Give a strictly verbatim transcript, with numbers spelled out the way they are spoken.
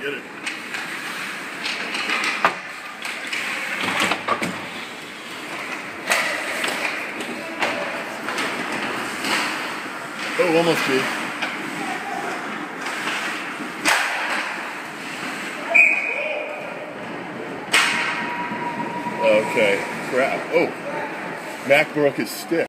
Get it. Oh, almost did. Okay, crap. Oh, Mac broke his stick.